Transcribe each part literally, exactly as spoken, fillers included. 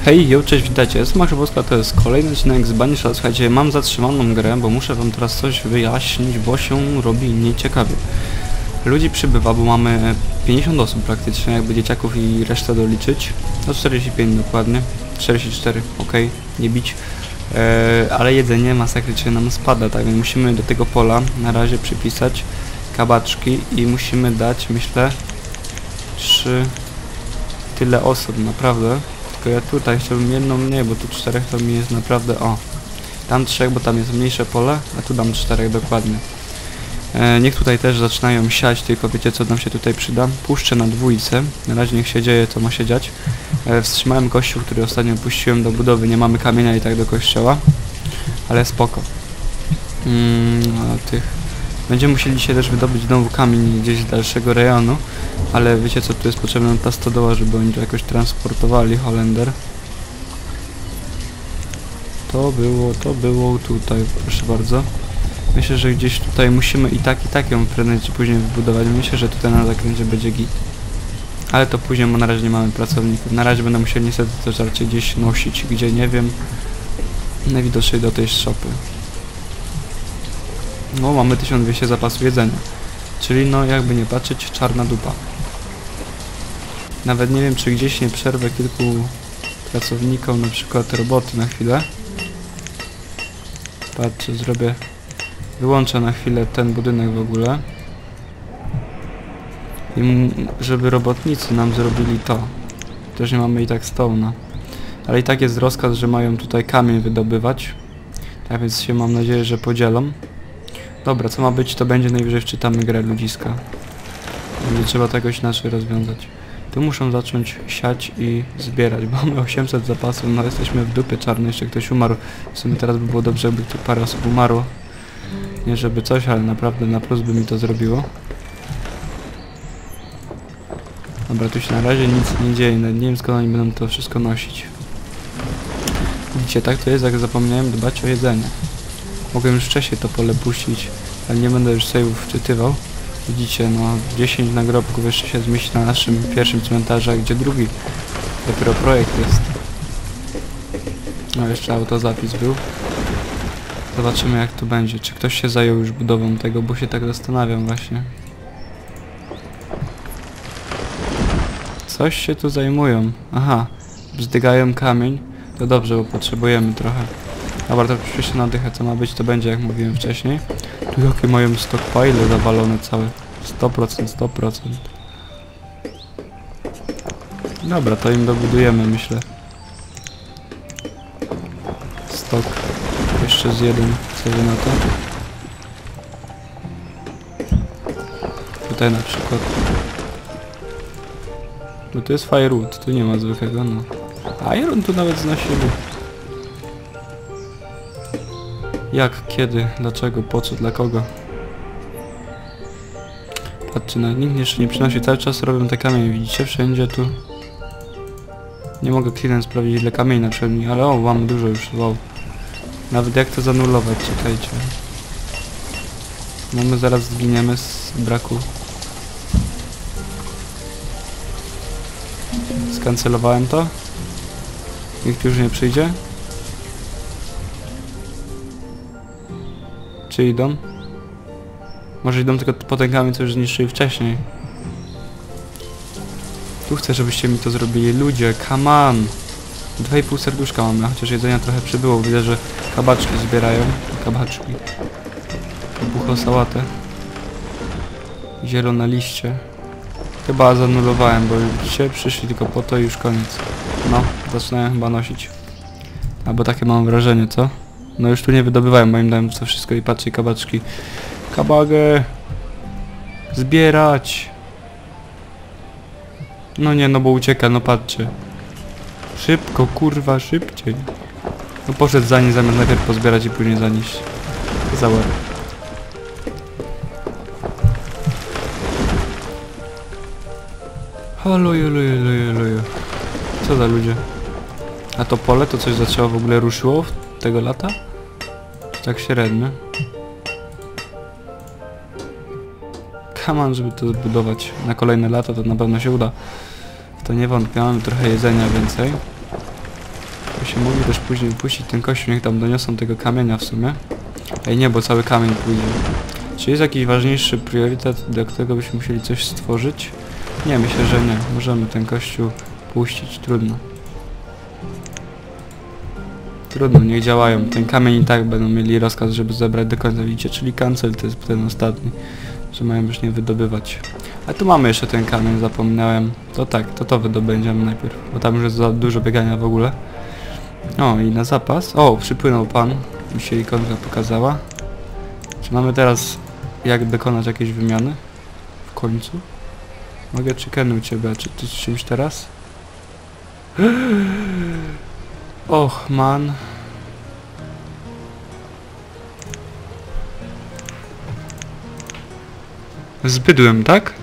Hej, yo, cześć, witajcie, jestem Marzybowska, to jest kolejny odcinek z Banisha. Słuchajcie, mam zatrzymaną grę, bo muszę wam teraz coś wyjaśnić, bo się robi nieciekawie. Ludzi przybywa, bo mamy pięćdziesiąt osób praktycznie, jakby dzieciaków i resztę doliczyć. No czterdzieści pięć dokładnie, czterdzieści cztery, ok, nie bić. Eee, ale jedzenie masakrycznie nam spada, tak więc musimy do tego pola na razie przypisać kabaczki i musimy dać, myślę, trzy tyle osób, naprawdę. Tylko ja tutaj chciałbym jedną mniej, bo tu czterech to mi jest naprawdę... O! Tam trzech, bo tam jest mniejsze pole, a tu dam czterech dokładnie. E, niech tutaj też zaczynają siać, tylko wiecie co nam się tutaj przyda? Puszczę na dwójce. Na razie niech się dzieje, co ma się dziać. E, wstrzymałem kościół, który ostatnio puściłem do budowy. Nie mamy kamienia i tak do kościoła. Ale spoko. Mm, a tych... Będziemy musieli dzisiaj też wydobyć znowu kamień gdzieś z dalszego rejonu. Ale wiecie co, tu jest potrzebna ta stodoła, żeby oni to jakoś transportowali, Holender. To było, to było tutaj, proszę bardzo. Myślę, że gdzieś tutaj musimy i tak, i tak ją prędzej czy później wybudować. Myślę, że tutaj na zakręcie będzie git. Ale to później, bo na razie nie mamy pracowników. Na razie będę musiał niestety to raczej gdzieś nosić, gdzie nie wiem. Najwidoczniej do tej szopy. No, mamy tysiąc dwieście zapasu jedzenia. Czyli no, jakby nie patrzeć, czarna dupa. Nawet nie wiem, czy gdzieś nie przerwę kilku pracownikom, na przykład roboty na chwilę. Patrzcie, zrobię... Wyłączę na chwilę ten budynek w ogóle. I żeby robotnicy nam zrobili to. Też nie mamy i tak stołna. Ale i tak jest rozkaz, że mają tutaj kamień wydobywać. Tak więc się mam nadzieję, że podzielą. Dobra, co ma być, to będzie, najwyżej wczytamy grę ludziska. Będzie trzeba to jakoś inaczej rozwiązać. Tu muszą zacząć siać i zbierać, bo mamy osiemset zapasów, no jesteśmy w dupie czarnej, jeszcze ktoś umarł. W sumie teraz by było dobrze, jakby tu parę osób umarło. Nie żeby coś, ale naprawdę na plus by mi to zrobiło. Dobra, tu się na razie nic nie dzieje, nie wiem skąd oni będą to wszystko nosić. Widzicie, tak to jest, jak zapomniałem dbać o jedzenie. Mogłem już wcześniej to pole puścić, ale nie będę już save'ów wczytywał. Widzicie, no dziesięć nagrobków jeszcze się zmieści na naszym pierwszym cmentarzu, gdzie drugi dopiero projekt jest. No jeszcze autozapis był. Zobaczymy jak to będzie. Czy ktoś się zajął już budową tego, bo się tak zastanawiam właśnie. Coś się tu zajmują. Aha, bzdygają kamień. To dobrze, bo potrzebujemy trochę. Dobra, to przyjście na dychę, co ma być, to będzie jak mówiłem wcześniej. Tu jakie mają stockpile zawalone całe. sto procent, sto procent. Dobra, to im dobudujemy, myślę. Stok. Jeszcze z jeden, co wy na to? Tutaj na przykład. No to jest firewood, tu nie ma zwykłego, no. Iron tu nawet znosimy. Jak, kiedy, dlaczego, po co, dla kogo? Patrzcie, no, nikt jeszcze nie przynosi, cały czas robią te kamienie, widzicie? Wszędzie tu. Nie mogę klient sprawdzić ile kamieni na przykład, ale o, mam dużo już, wow. Nawet jak to zanulować, czekajcie. No my zaraz zginiemy z braku. Skancelowałem to. Nikt już nie przyjdzie. Czy idą? Może idą tylko po ten kamień, co już zniszczyli wcześniej. Tu chcę, żebyście mi to zrobili. Ludzie, come on! dwa i pół serduszka mamy, chociaż jedzenia trochę przybyło. Widzę, że kabaczki zbierają. Kabaczki. Bucho sałatę. Zielone liście. Chyba zanulowałem, bo dzisiaj przyszli tylko po to i już koniec. No, zaczynają chyba nosić. Albo takie mam wrażenie, co? No już tu nie wydobywają, moim zdaniem to wszystko i patrzcie, kabaczki. Kabagę! Zbierać! No nie, no bo ucieka, no patrzcie. Szybko, kurwa, szybciej. No poszedł za nie, zamiast najpierw pozbierać i później zanieść. Za łeb. Halo, jolo, jolo, jolo, jolo. Co za ludzie? A to pole, to coś zaczęło w ogóle ruszyło tego lata? Tak średnio. Come on, żeby to zbudować na kolejne lata, to na pewno się uda. W to nie wątpię, mamy trochę jedzenia więcej. To się mogli też później puścić ten kościół, niech tam doniosą tego kamienia w sumie. Ej nie, bo cały kamień pójdzie. Czy jest jakiś ważniejszy priorytet, do którego byśmy musieli coś stworzyć? Nie, myślę, że nie. Możemy ten kościół puścić, trudno. Trudno, niech działają. Ten kamień i tak będą mieli rozkaz, żeby zebrać do końca, widzicie? Czyli cancel to jest ten ostatni, że mają już nie wydobywać. A tu mamy jeszcze ten kamień, zapomniałem. To tak, to to wydobędziemy najpierw, bo tam już jest za dużo biegania w ogóle. O, i na zapas. O, przypłynął pan. Mi się ikonka pokazała. Czy mamy teraz jak dokonać jakiejś wymiany? W końcu? Mogę chickeny u ciebie, czy ty z czymś teraz? Och, man. Z bydłem, tak?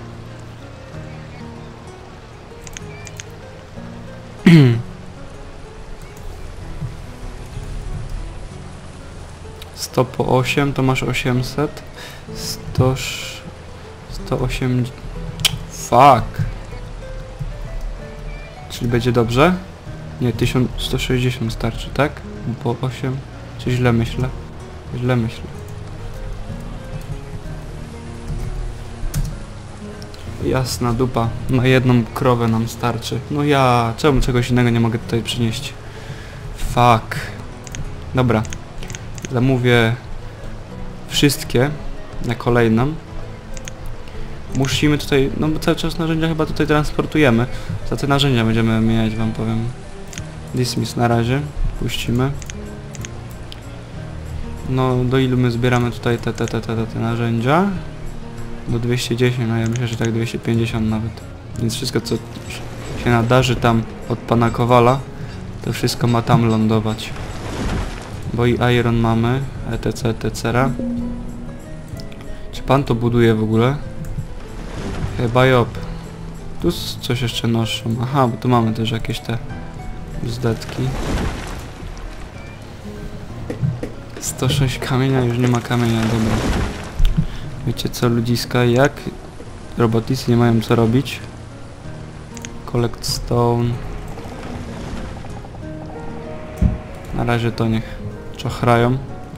sto po osiem, to masz osiemset. sto... sto osiem... Fuck. Czyli będzie dobrze? Nie, tysiąc sto sześćdziesiąt starczy, tak? Po osiem? Czy źle myślę? Źle myślę. Jasna dupa. Na jedną krowę nam starczy. No ja... Czemu czegoś innego nie mogę tutaj przynieść? Fuck. Dobra. Zamówię wszystkie na kolejną. Musimy tutaj, no bo cały czas narzędzia chyba tutaj transportujemy. Za te narzędzia będziemy mieć, wam powiem. Dismiss na razie. Puścimy. No do ilu my zbieramy tutaj te, te, te, te, te, te narzędzia? Do dwieście dziesięć, no ja myślę, że tak dwieście pięćdziesiąt nawet. Więc wszystko co się nadarzy tam od pana Kowala, to wszystko ma tam lądować. Bo i iron mamy, etc, et cetera. Czy pan to buduje w ogóle? Chyba jop. Tu coś jeszcze noszą. Aha, bo tu mamy też jakieś te bzdetki. sto sześć kamienia, już nie ma kamienia, dobra. Wiecie co, ludziska, jak robotnicy nie mają co robić? Collect stone. Na razie to niech czochrają.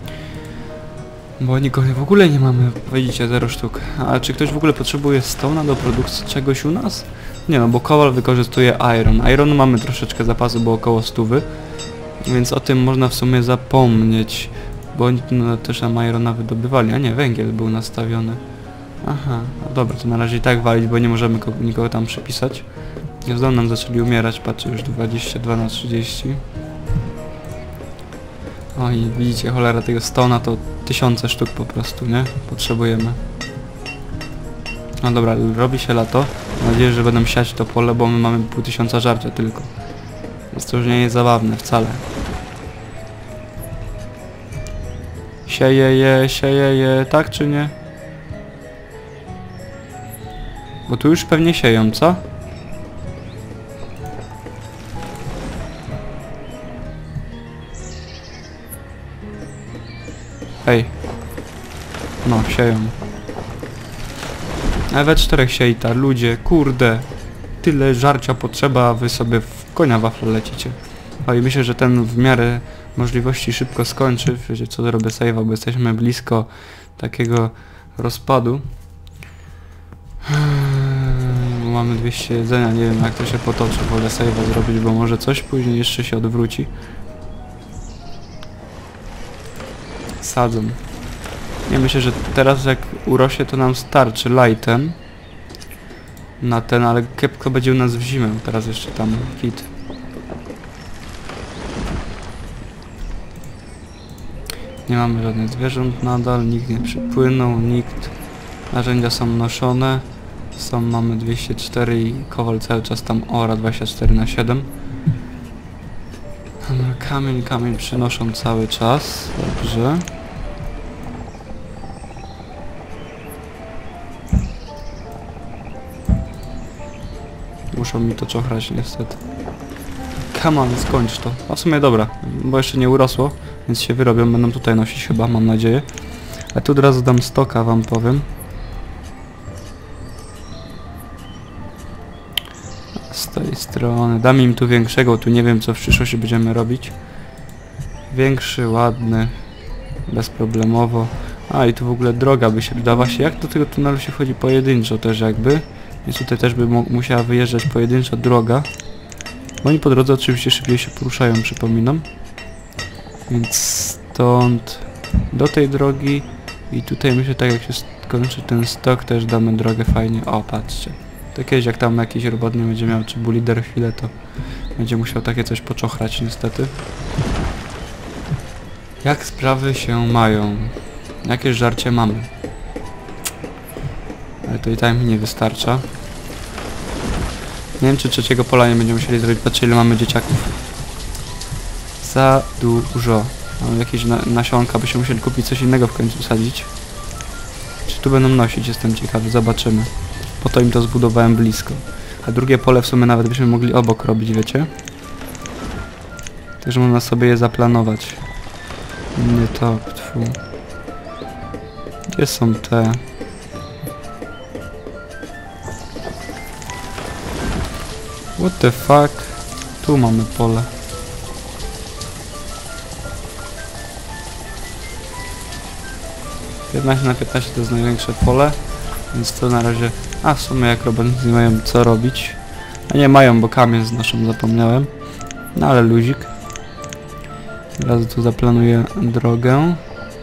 Bo nikogo w ogóle nie mamy, widzicie, zero sztuk. A czy ktoś w ogóle potrzebuje stona do produkcji czegoś u nas? Nie no, bo Kowal wykorzystuje iron. Ironu mamy troszeczkę zapasu, bo około stówy. Więc o tym można w sumie zapomnieć. Bo oni no, też nam irona wydobywali, a nie, węgiel był nastawiony. Aha, no dobra, to na razie i tak walić, bo nie możemy nikogo tam przypisać. Znowu nam zaczęli umierać, patrzę, już dwadzieścia dwa na trzydzieści. O i widzicie, cholera tego stona to tysiące sztuk po prostu, nie? Potrzebujemy. No dobra, robi się lato. Mam nadzieję, że będą siać to pole, bo my mamy pół tysiąca żarcia tylko. Więc to już nie jest zabawne wcale. Sieje je, sieje je, tak czy nie? Bo tu już pewnie sieją, co? Ej. No, sieją. A we czterech siejta, ludzie, kurde. Tyle żarcia potrzeba, a wy sobie w konia wafle lecicie. O i myślę, że ten w miarę możliwości szybko skończy. Wiecie co, zrobię save'a, bo jesteśmy blisko takiego rozpadu. Mamy dwieście jedzenia, nie wiem jak to się potoczy, wolę save'a zrobić, bo może coś później jeszcze się odwróci. Sadzą. Ja myślę, że teraz jak urośnie to nam starczy lightem na ten, ale kiepsko będzie u nas w zimę. Teraz jeszcze tam kit. Nie mamy żadnych zwierząt nadal, nikt nie przypłynął, nikt. Narzędzia są noszone. Są, mamy dwieście cztery i Kowal cały czas tam ora dwadzieścia cztery na siedem. Kamień, kamień przynoszą cały czas. Dobrze. Muszą mi to czochrać niestety. Come on, skończ to. A w sumie dobra, bo jeszcze nie urosło, więc się wyrobią, będą tutaj nosić chyba, mam nadzieję. A tu od razu dam stoka, wam powiem. Z tej strony strony. Dam im tu większego, tu nie wiem co w przyszłości będziemy robić. Większy, ładny, bezproblemowo. A i tu w ogóle droga by się dała się. Jak do tego tunelu się wchodzi pojedynczo też jakby. Więc tutaj też by musiała wyjeżdżać pojedyncza droga. Bo oni po drodze oczywiście szybciej się poruszają, przypominam. Więc stąd do tej drogi i tutaj myślę, tak jak się skończy ten stok, też damy drogę fajnie. O, patrzcie. To kiedyś jak tam jakiś robotnik będzie miał, czy bulider chwilę, to będzie musiał takie coś poczochrać niestety. Jak sprawy się mają? Jakieś żarcie mamy? Ale to i tak mi nie wystarcza. Nie wiem, czy trzeciego pola nie będziemy musieli zrobić. Patrzcie, ile mamy dzieciaków. Za dużo. Mamy jakieś na nasionka, by się musieli kupić coś innego w końcu sadzić. Czy tu będą nosić? Jestem ciekawy. Zobaczymy. Po to im to zbudowałem blisko. A drugie pole w sumie nawet byśmy mogli obok robić, wiecie? Też można sobie je zaplanować. Nie to, tfu. Gdzie są te? What the fuck? Tu mamy pole. piętnaście na piętnaście to jest największe pole. Więc to na razie... A w sumie jak robotnicy nie mają co robić. A nie mają, bo kamień znoszą, zapomniałem. No ale luzik. Teraz tu zaplanuję drogę.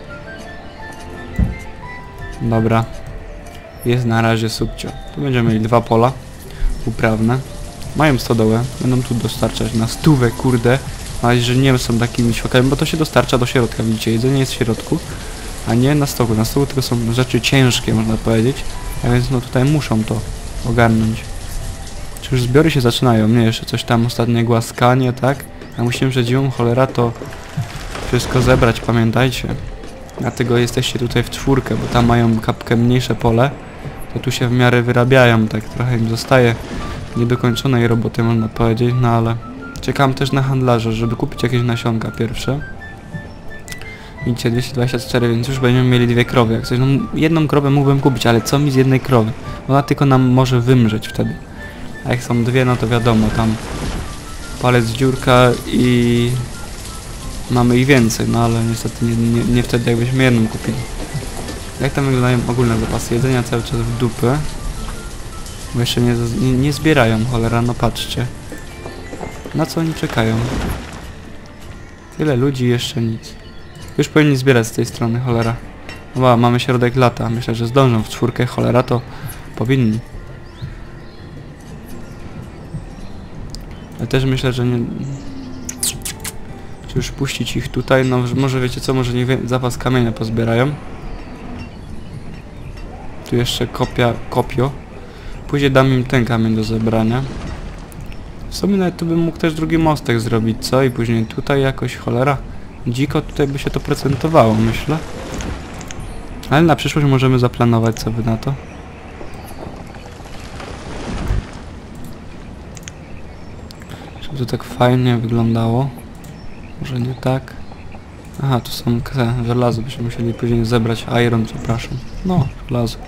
Dobra. Jest na razie subcio. Tu będziemy mieli dwa pola uprawne. Mają stodołę. Będą tu dostarczać na stówę, kurde. Ale że nie są takimi świakami, bo to się dostarcza do środka, widzicie. Jedzenie jest w środku, a nie na stołku. Na stołku tylko są rzeczy ciężkie, można powiedzieć. A więc no tutaj muszą to ogarnąć. Czy już zbiory się zaczynają? Nie, jeszcze coś tam ostatnie głaskanie, tak? A musimy przed zimą, cholera, to wszystko zebrać, pamiętajcie. Dlatego jesteście tutaj w czwórkę, bo tam mają kapkę mniejsze pole. To tu się w miarę wyrabiają, tak trochę im zostaje niedokończonej roboty, można powiedzieć, no ale czekam też na handlarza, żeby kupić jakieś nasionka pierwsze. Widzicie, dwieście dwadzieścia cztery, więc już będziemy mieli dwie krowy. Jak coś, no jedną krowę mógłbym kupić, ale co mi z jednej krowy? Ona tylko nam może wymrzeć wtedy. A jak są dwie, no to wiadomo, tam palec dziurka i mamy ich więcej, no ale niestety nie, nie, nie wtedy jakbyśmy jedną kupili. Jak tam wyglądają ogólne zapasy jedzenia? Cały czas w dupę. Bo jeszcze nie, nie, nie zbierają, cholera, no patrzcie. Na co oni czekają? Tyle ludzi i jeszcze nic. Już powinni zbierać z tej strony, cholera. No mamy środek lata, myślę, że zdążą w czwórkę, cholera, to powinni. Ale też myślę, że nie... Czy już puścić ich tutaj? No może wiecie co, może niech zapas kamienia pozbierają. Tu jeszcze kopia, kopio. Później dam im ten kamień do zebrania. W sumie nawet tu bym mógł też drugi mostek zrobić, co? I później tutaj jakoś, cholera, dziko tutaj by się to procentowało, myślę. Ale na przyszłość możemy zaplanować, co wy na to. Żeby to tak fajnie wyglądało. Może nie tak. Aha, tu są te żelazo, byśmy musieli później zebrać. Iron, przepraszam. No, żelazo.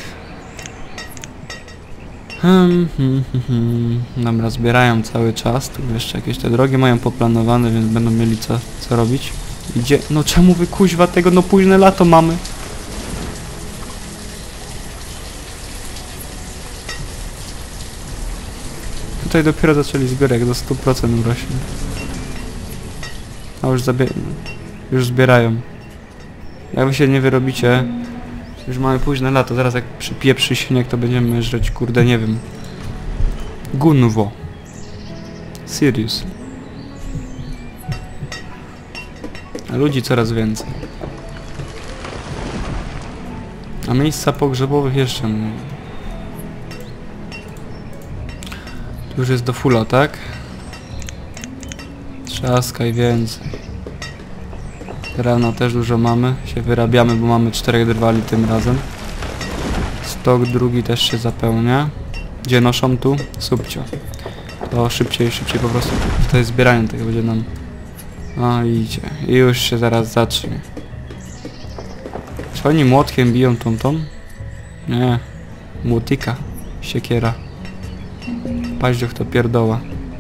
Hmm, hmm, hmm, hmm. Dobra, zbierają cały czas. Tu jeszcze jakieś te drogi mają poplanowane, więc będą mieli co, co robić. Idzie... No czemu wy kuźwa tego? No późne lato mamy. Tutaj dopiero zaczęli zbierać, do stu procent urośnie. A już zabie... Już zbierają. Jak wy się nie wyrobicie... Już mamy późne lato, zaraz jak przypieprzy śnieg, to będziemy żreć, kurde, nie wiem. Gunwo. Serious. A ludzi coraz więcej. A miejsca pogrzebowych jeszcze mniej. Tu już jest do fulla, tak? Trzaskaj więcej. Drewna też dużo mamy, się wyrabiamy, bo mamy czterech drwali tym razem. Stok drugi też się zapełnia. Gdzie noszą tu? Subcio. To szybciej, szybciej po prostu tutaj zbieranie tego będzie nam... O, idzie. I już się zaraz zacznie. Czy oni młotkiem biją tą tą? Nie. Młotika. Siekiera. Paździoch to pierdoła.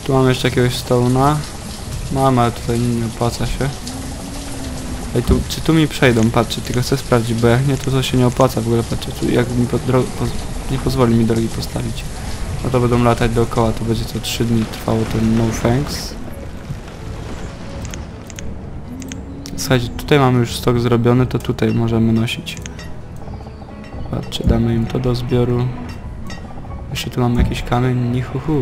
Tu mamy jeszcze jakiegoś stone'a. Mamy, ale tutaj nie opłaca się. Ej, tu, czy tu mi przejdą? Patrzcie, tylko chcę sprawdzić, bo jak nie, to to się nie opłaca w ogóle. Patrzcie, tu jak mi po, po, nie pozwoli mi drogi postawić. No to będą latać dookoła, to będzie co trzy dni trwało ten no thanks. Słuchajcie, tutaj mamy już stok zrobiony, to tutaj możemy nosić. Patrzcie, damy im to do zbioru. Jeszcze tu mamy jakiś kamień, nichuchu.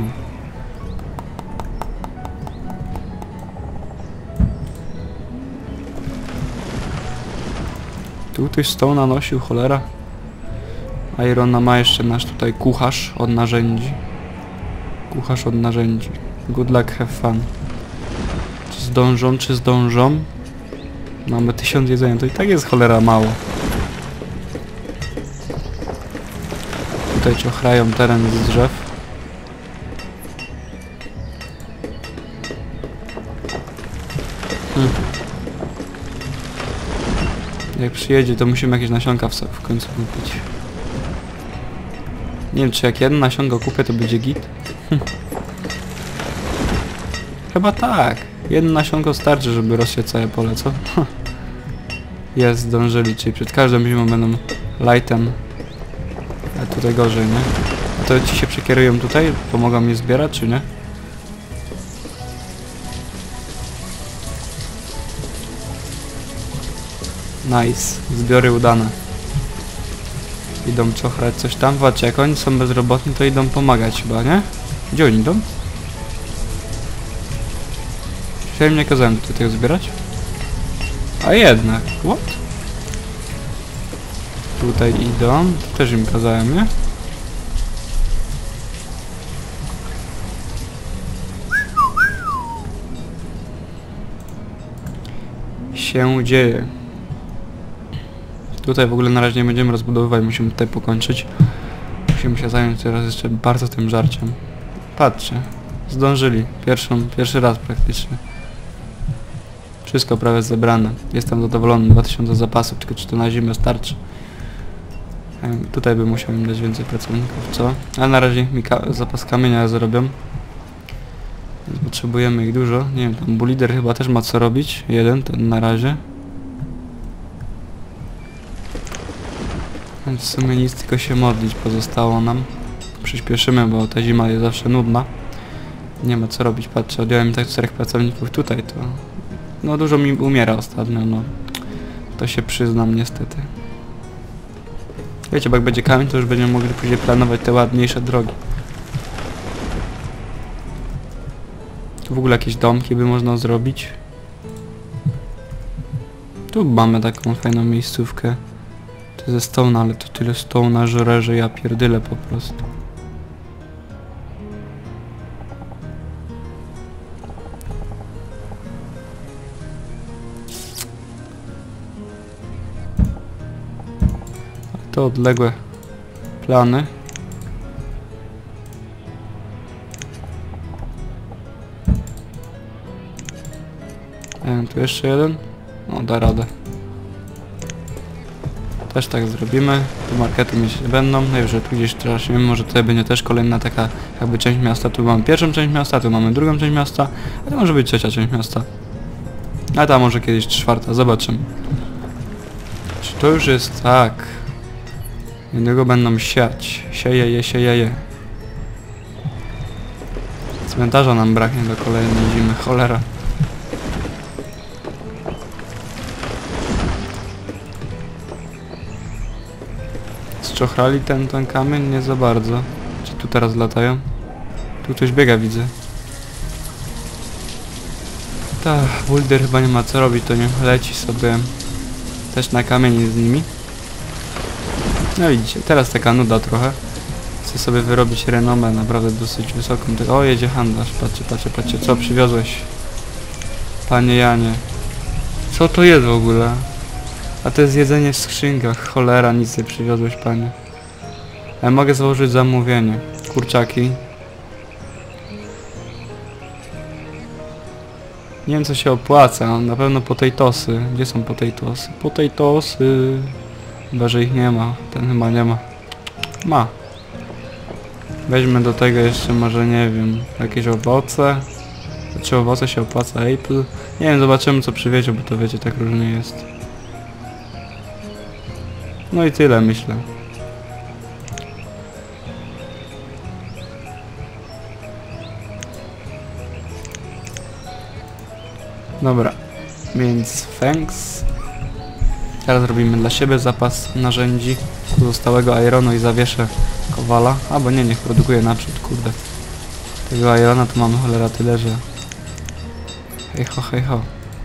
Tu ktoś stone'a nosił, cholera. Irona ma jeszcze nasz tutaj kucharz od narzędzi. Kucharz od narzędzi. Good luck, have fun. Czy zdążą, czy zdążą? Mamy tysiąc jedzenia, to i tak jest cholera mało. Tutaj ciochrają teren z drzew. Hmm. Jak przyjedzie, to musimy jakieś nasionka w, w końcu kupić. Nie wiem, czy jak jedno nasionko kupię, to będzie git. Hm. Chyba tak. Jedno nasionko starczy, żeby rozsiać całe pole, co? Jest, zdążyli, czyli przed każdą zimą będą lightem. A tutaj gorzej, nie? A to ci się przekierują tutaj? Pomogą mi zbierać, czy nie? Nice. Zbiory udane. Idą czochrać coś tam. Patrzcie, jak oni są bezrobotni, to idą pomagać chyba, nie? Gdzie oni idą? Ja im nie kazałem tutaj tego zbierać. A jednak, what? Tutaj idą, tu też im kazałem, nie? Się dzieje. Tutaj w ogóle na razie nie będziemy rozbudowywać, musimy tutaj pokończyć. Musimy się zająć teraz jeszcze bardzo tym żarciem. Patrzcie, zdążyli. Pierwszą, pierwszy raz praktycznie. Wszystko prawie zebrane. Jestem zadowolony. dwa tysiące zapasów, tylko czy to na zimę starczy. Tutaj bym musiał im dać więcej pracowników, co? Ale na razie mi ka zapas kamienia zrobią. Więc potrzebujemy ich dużo. Nie wiem, tam bulider chyba też ma co robić. Jeden, ten na razie. Więc w sumie nic, tylko się modlić pozostało nam. Przyspieszymy, bo ta zima jest zawsze nudna. Nie ma co robić. Patrzę, odjąłem tak czterech pracowników tutaj, to... No dużo mi umiera ostatnio, no. To się przyznam niestety. Wiecie, bo jak będzie kamień, to już będziemy mogli później planować te ładniejsze drogi. Tu w ogóle jakieś domki by można zrobić. Tu mamy taką fajną miejscówkę. To ze stone'a, ale to tyle stone'a żre, że ja pierdylę po prostu. To odległe plany. E, tu jeszcze jeden. No, da radę. Też tak zrobimy. Tu markety mieć nie będą. Najwyżej tu gdzieś strasznie. Może tutaj będzie też kolejna taka jakby część miasta. Tu mamy pierwszą część miasta, tu mamy drugą część miasta. A to może być trzecia część miasta. A tam może kiedyś czwarta. Zobaczymy. Czy to już jest tak? Niedługo będą siać. Sieje je, sieje je. Cmentarza nam braknie do kolejnej zimy. Cholera. Zczochrali ten, ten kamień? Nie za bardzo. Czy tu teraz latają? Tu ktoś biega, widzę. Tak, Boulder chyba nie ma co robić, to nie leci sobie też na kamień z nimi. No widzicie, teraz taka nuda trochę. Chcę sobie wyrobić renomę naprawdę dosyć wysoką. O, jedzie handlarz, patrzcie, patrzcie, patrzcie, co przywiozłeś? Panie Janie. Co to jest w ogóle? A to jest jedzenie w skrzynkach, cholera, nic nie przywiozłeś, panie. Ale mogę założyć zamówienie. Kurczaki. Nie wiem, co się opłaca, na pewno potatosy. Gdzie są potatosy? Potatosy. Chyba, że ich nie ma. Ten chyba nie ma. Ma. Weźmy do tego jeszcze może, nie wiem, jakieś owoce. Czy owoce się opłaca? Apple? Nie wiem, zobaczymy co przywiezie, bo to wiecie, tak różnie jest. No i tyle, myślę. Dobra, więc thanks. Teraz robimy dla siebie zapas narzędzi pozostałego ironu i zawieszę kowala. Albo nie, niech produkuje naprzód, kurde. Tego irona to mamy cholera tyle, że... Hej ho, hej ho.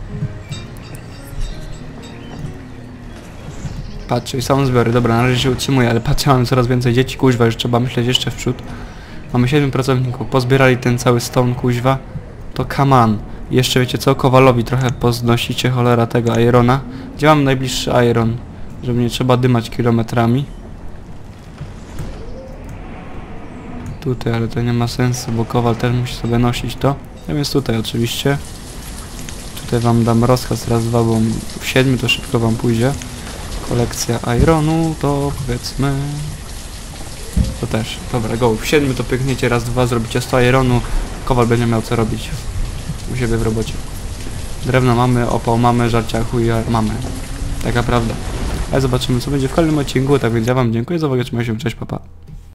Patrzcie, i są zbiory. Dobra, na razie się utrzymuje, ale patrzcie, mamy coraz więcej dzieci, kuźwa, już trzeba myśleć jeszcze w przód. Mamy siedmiu pracowników, pozbierali ten cały stone, kuźwa. To come on. Jeszcze wiecie co? Kowalowi trochę poznosicie, cholera, tego irona. Gdzie mam najbliższy iron? Żeby nie trzeba dymać kilometrami. Tutaj, ale to nie ma sensu, bo kowal też musi sobie nosić to. Ja więc tutaj oczywiście. Tutaj wam dam rozkaz raz, dwa, bo w siedmiu to szybko wam pójdzie. Kolekcja ironu to powiedzmy... To też. Dobra, go. W siedmiu to pykniecie raz, dwa, zrobicie sto ironu. Kowal będzie miał co robić u siebie w robocie. Drewno mamy, opał mamy, żarcia chuj mamy. Taka prawda. Ale zobaczymy co będzie w kolejnym odcinku, tak więc ja wam dziękuję za uwagę, trzymajcie się, cześć, papa.